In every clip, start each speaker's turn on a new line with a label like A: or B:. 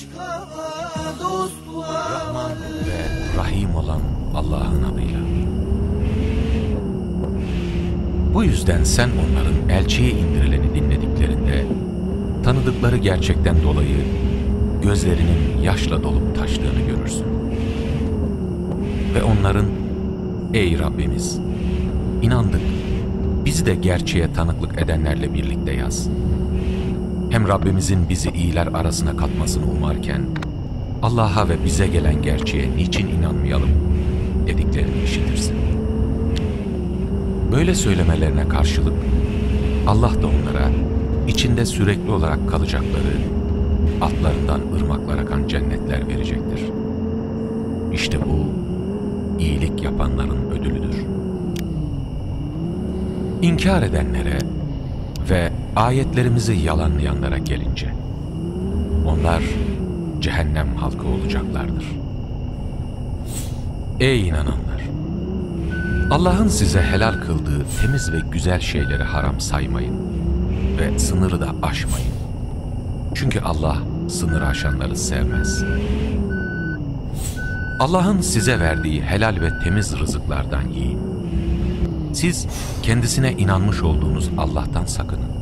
A: Rahman ve Rahim olan Allah'ın adıyla. Bu yüzden sen onların elçiye indirileni dinlediklerinde, tanıdıkları gerçekten dolayı gözlerinin yaşla dolup taştığını görürsün. Ve onların, ey Rabbimiz, inandık, bizi de gerçeğe tanıklık edenlerle birlikte yaz. Hem Rabbimizin bizi iyiler arasına katmasını umarken, Allah'a ve bize gelen gerçeğe niçin inanmayalım dediklerini işitirsin. Böyle söylemelerine karşılık Allah da onlara içinde sürekli olarak kalacakları, altlarından ırmaklar akan cennetler verecektir. İşte bu iyilik yapanların ödülüdür. İnkar edenlere ve ayetlerimizi yalanlayanlara gelince, onlar cehennem halkı olacaklardır. Ey inananlar! Allah'ın size helal kıldığı temiz ve güzel şeyleri haram saymayın ve sınırı da aşmayın. Çünkü Allah sınırı aşanları sevmez. Allah'ın size verdiği helal ve temiz rızıklardan yiyin. Siz kendisine inanmış olduğunuz Allah'tan sakının.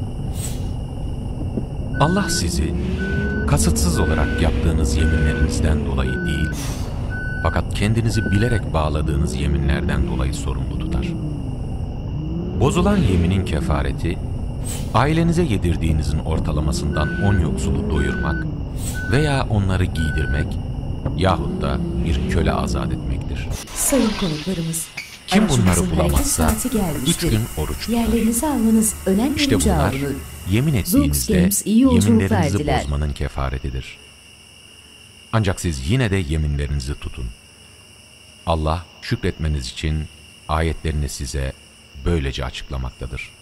A: Allah sizi kasıtsız olarak yaptığınız yeminlerinizden dolayı değil, fakat kendinizi bilerek bağladığınız yeminlerden dolayı sorumlu tutar. Bozulan yeminin kefareti, ailenize yedirdiğinizin ortalamasından 10 yoksulu doyurmak veya onları giydirmek yahut da bir köle azat etmektir.
B: Sayın konuklarımız,
A: kim bunları bulamazsa 3 gün oruç tutar.
B: Yerlerinizi almanız önemli
A: İşte bunlar yemin ettiğinizde yeminlerinizi
B: verdiler.
A: bozmanın kefaretidir. Ancak siz yine de yeminlerinizi tutun. Allah şükretmeniz için ayetlerini size böylece açıklamaktadır.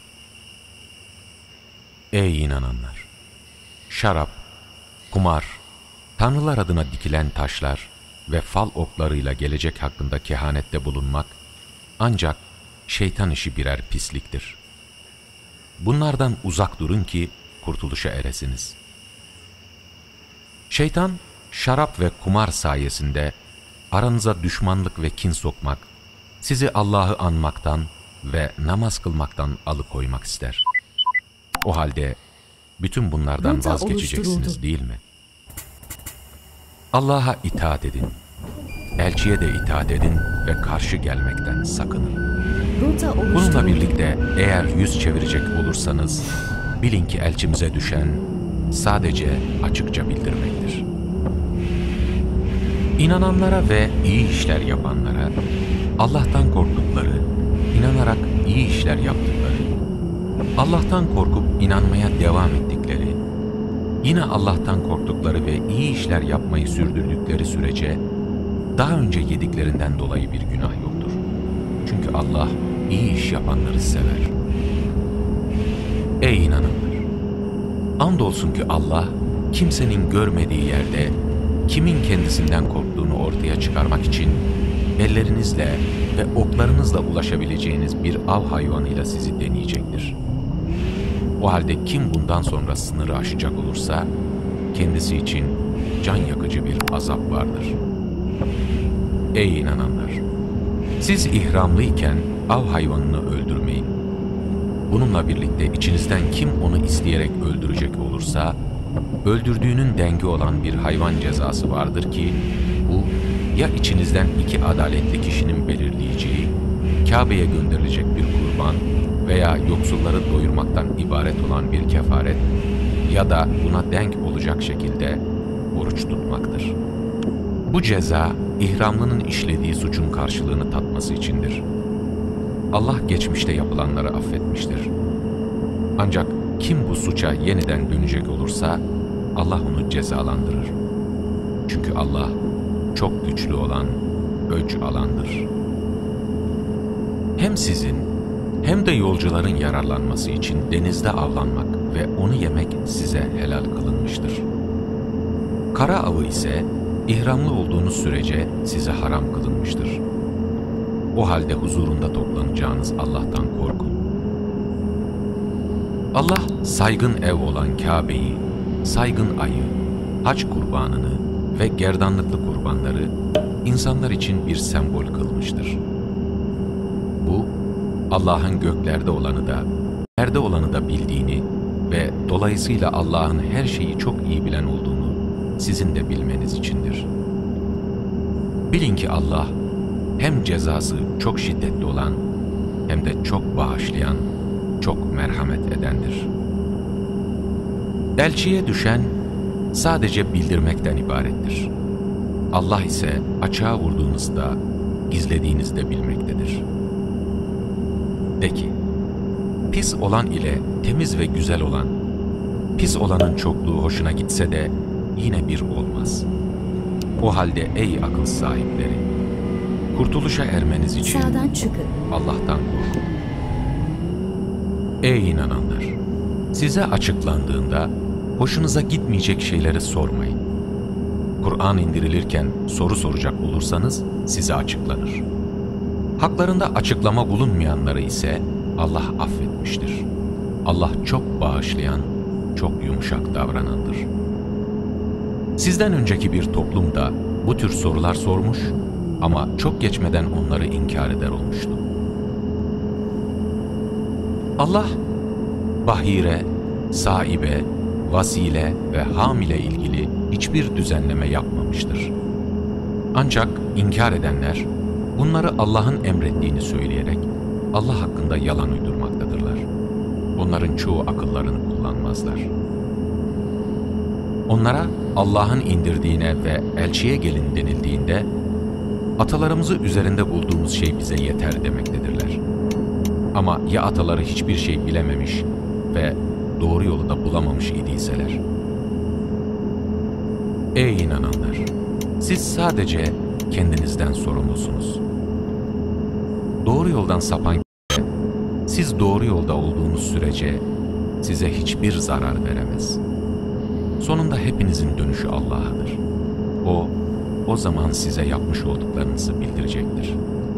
A: Ey inananlar! Şarap, kumar, tanrılar adına dikilen taşlar ve fal oklarıyla gelecek hakkında kehanette bulunmak ancak şeytan işi birer pisliktir. Bunlardan uzak durun ki kurtuluşa eresiniz. Şeytan, şarap ve kumar sayesinde aranıza düşmanlık ve kin sokmak, sizi Allah'ı anmaktan ve namaz kılmaktan alıkoymak ister. O halde bütün bunlardan vazgeçeceksiniz değil mi? Allah'a itaat edin, elçiye de itaat edin ve karşı gelmekten sakının. Bununla birlikte eğer yüz çevirecek olursanız, bilin ki elçimize düşen sadece açıkça bildirmektir. İnananlara ve iyi işler yapanlara, Allah'tan korktukları, inanarak iyi işler yaptıkları, Allah'tan korkup inanmaya devam ettikleri, yine Allah'tan korktukları ve iyi işler yapmayı sürdürdükleri sürece, daha önce yediklerinden dolayı bir günah yoktur. Çünkü Allah iyi iş yapanları sever. Ey inananlar! Andolsun ki Allah, kimsenin görmediği yerde, kimin kendisinden korktuğunu ortaya çıkarmak için, ellerinizle ve oklarınızla ulaşabileceğiniz bir av hayvanıyla sizi deneyecektir. O halde kim bundan sonra sınırı aşacak olursa, kendisi için can yakıcı bir azap vardır. Ey inananlar! Siz ihramlıyken av hayvanını öldürmeyin. Bununla birlikte içinizden kim onu isteyerek öldürecek olursa, öldürdüğünün dengi olan bir hayvan cezası vardır ki, bu ya içinizden 2 adaletli kişinin belirleyeceği, Kabe'ye gönderilecek bir kurban veya yoksulları doyurmaktan ibaret olan bir kefaret ya da buna denk olacak şekilde oruç tutmaktır. Bu ceza, ihramlının işlediği suçun karşılığını tatması içindir. Allah geçmişte yapılanları affetmiştir. Ancak kim bu suça yeniden dönecek olursa, Allah onu cezalandırır. Çünkü Allah çok güçlü olan, öc alandır. Hem sizin hem de yolcuların yararlanması için denizde avlanmak ve onu yemek size helal kılınmıştır. Kara avı ise ihramlı olduğunuz sürece size haram kılınmıştır. O halde huzurunda toplanacağınız Allah'tan korkun. Allah saygın ev olan Kabe'yi, saygın ayı, hac kurbanını ve gerdanlıklı kurbanları insanlar için bir sembol kılmıştır. Bu, Allah'ın göklerde olanı da, yerde olanı da bildiğini ve dolayısıyla Allah'ın her şeyi çok iyi bilen olduğunu sizin de bilmeniz içindir. Bilin ki Allah, hem cezası çok şiddetli olan, hem de çok bağışlayan, çok merhamet edendir. Elçiye düşen sadece bildirmekten ibarettir. Allah ise açığa vurduğunuzda, gizlediğinizde bilmektedir. De ki, pis olan ile temiz ve güzel olan, pis olanın çokluğu hoşuna gitse de yine bir olmaz. O halde ey akıl sahipleri, kurtuluşa ermeniz için
B: Sağdan çıkın.
A: Allah'tan korkun. Ey inananlar! Size açıklandığında hoşunuza gitmeyecek şeyleri sormayın. Kur'an indirilirken soru soracak olursanız size açıklanır. Haklarında açıklama bulunmayanları ise Allah affetmiştir. Allah çok bağışlayan, çok yumuşak davranandır. Sizden önceki bir toplum da bu tür sorular sormuş ama çok geçmeden onları inkar eder olmuştu. Allah, bahire, saibe, vasile ve hamile ilgili hiçbir düzenleme yapmamıştır. Ancak inkar edenler, bunları Allah'ın emrettiğini söyleyerek Allah hakkında yalan uydurmaktadırlar. Onların çoğu akıllarını kullanmazlar. Onlara Allah'ın indirdiğine ve elçiye gelin denildiğinde, atalarımızı üzerinde bulduğumuz şey bize yeter demektedirler. Ama ya ataları hiçbir şey bilememiş ve doğru yolu da bulamamış idiyseler? Ey inananlar! Siz sadece kendinizden sorumlusunuz. Doğru yoldan sapan kimse, siz doğru yolda olduğunuz sürece size hiçbir zarar veremez. Sonunda hepinizin dönüşü Allah'adır. O zaman size yapmış olduklarınızı bildirecektir.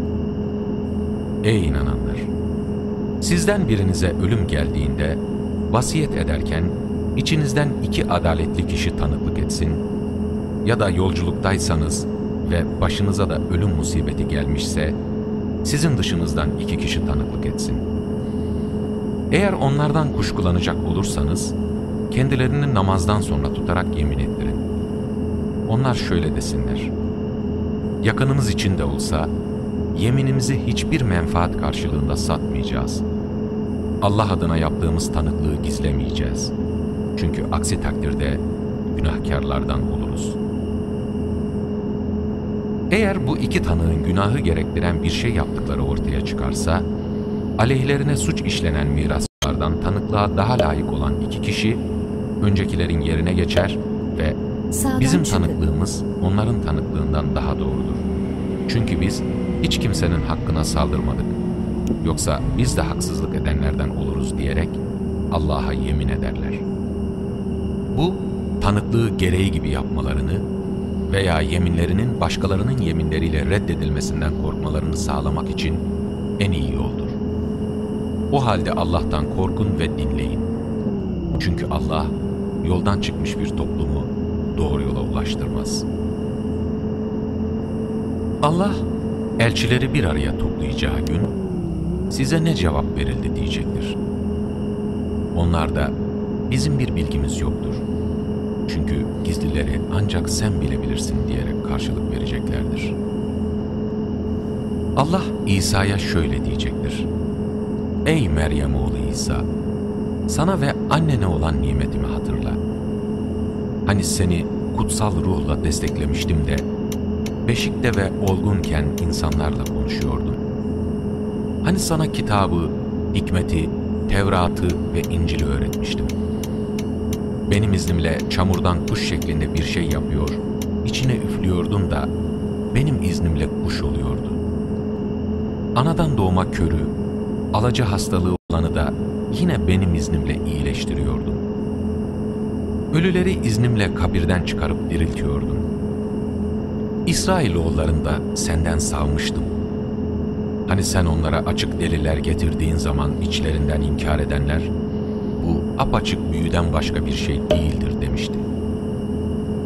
A: Ey inananlar! Sizden birinize ölüm geldiğinde, vasiyet ederken içinizden 2 adaletli kişi tanıklık etsin ya da yolculuktaysanız ve başınıza da ölüm musibeti gelmişse, sizin dışınızdan 2 kişi tanıklık etsin. Eğer onlardan kuşkulanacak olursanız, kendilerini namazdan sonra tutarak yemin ettirin. Onlar şöyle desinler: yakınımız için de olsa, yeminimizi hiçbir menfaat karşılığında satmayacağız. Allah adına yaptığımız tanıklığı gizlemeyeceğiz. Çünkü aksi takdirde günahkarlardan oluruz. Eğer bu 2 tanığın günahı gerektiren bir şey yaptıkları ortaya çıkarsa, aleyhlerine suç işlenen mirasçılardan tanıklığa daha layık olan 2 kişi, öncekilerin yerine geçer ve
B: Sağdan
A: bizim
B: çıkın.
A: tanıklığımız onların tanıklığından daha doğrudur. Çünkü biz hiç kimsenin hakkına saldırmadık. Yoksa biz de haksızlık edenlerden oluruz diyerek Allah'a yemin ederler. Bu, tanıklığı gereği gibi yapmalarını veya yeminlerinin başkalarının yeminleriyle reddedilmesinden korkmalarını sağlamak için en iyi yoldur. O halde Allah'tan korkun ve dinleyin. Çünkü Allah, yoldan çıkmış bir toplumu doğru yola ulaştırmaz. Allah, elçileri bir araya toplayacağı gün, size ne cevap verildi diyecektir. Onlar da, bizim bir bilgimiz yoktur. Çünkü gizlileri ancak sen bilebilirsin diyerek karşılık vereceklerdir. Allah, İsa'ya şöyle diyecektir: ey Meryem oğlu İsa! Sana ve annene olan nimetimi hatırla. Hani seni kutsal ruhla desteklemiştim de, beşikte ve olgunken insanlarla konuşuyordun. Hani sana kitabı, hikmeti, Tevrat'ı ve İncil'i öğretmiştim. Benim iznimle çamurdan kuş şeklinde bir şey yapıyor, içine üflüyordun da benim iznimle kuş oluyordu. Anadan doğma körü, alaca hastalığı olanı da yine benim iznimle iyileştiriyordum. Ölüleri iznimle kabirden çıkarıp diriltiyordum. İsrailoğullarını da senden savmıştım. Hani sen onlara açık deliller getirdiğin zaman içlerinden inkar edenler, bu apaçık büyüden başka bir şey değildir demişti.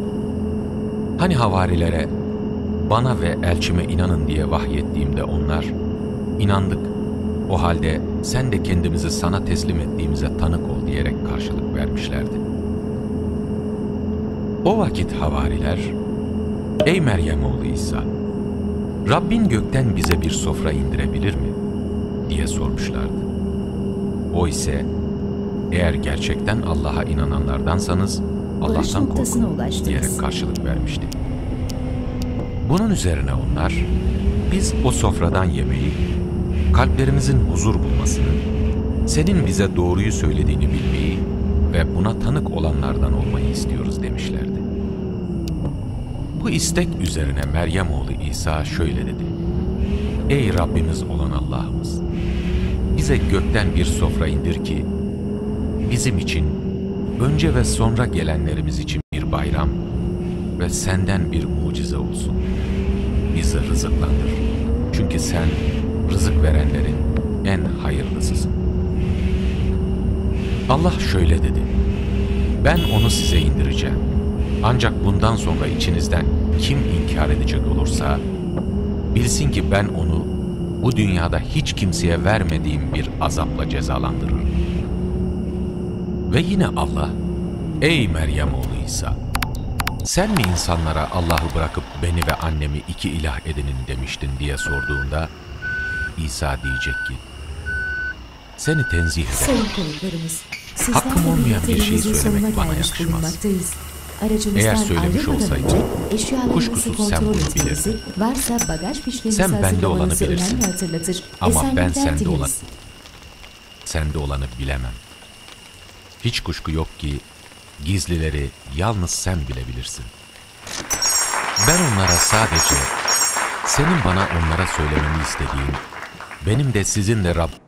A: Hani havarilere, bana ve elçime inanın diye vahyettiğimde onlar, inandık, o halde sen de kendimizi sana teslim ettiğimize tanık ol diyerek karşılık vermişlerdi. O vakit havariler, ey Meryem oğlu İsa, Rabbin gökten bize bir sofra indirebilir mi? Diye sormuşlardı. O ise, eğer gerçekten Allah'a inananlardansanız Allah'tan korkun diyerek karşılık vermişti. Bunun üzerine onlar, biz o sofradan yemeyi, kalplerimizin huzur bulmasını, senin bize doğruyu söylediğini bilmeyi ve buna tanık olanlardan olmayı istiyoruz demişlerdi. Bu istek üzerine Meryem oğlu İsa şöyle dedi: Ey Rabbimiz olan Allah'ımız! Bize gökten bir sofra indir ki, bizim için, önce ve sonra gelenlerimiz için bir bayram ve senden bir mucize olsun. Bizi rızıklandır. Çünkü sen rızık verenlerin en hayırlısısın. Allah şöyle dedi: Ben onu size indireceğim. Ancak bundan sonra içinizden kim inkar edecek olursa, bilsin ki ben onu bu dünyada hiç kimseye vermediğim bir azapla cezalandırırım. Ve yine Allah, ey Meryem oğlu İsa! Sen mi insanlara Allah'ı bırakıp beni ve annemi iki ilah edinin demiştin diye sorduğunda, İsa diyecek ki, seni tenzih ederim.
B: Sayın konuklarımız,
A: Hakkım olmayan bir şeyi söylemek bana yakışmaz. Eğer söylemiş olsaydım, kuşkusuz sen bunu bilirdin.
B: Varsa bagaj fişlerinizi
A: Sen bende olanı
B: hazırlamanızı
A: bilirsin.
B: önemli hatırlatır.
A: Ama ben
B: Esenlikler
A: sende olanı bilemem. Hiç kuşku yok ki gizlileri yalnız sen bilebilirsin. Ben onlara sadece senin bana onlara söylememi istediğin, benim de sizinle Rabbim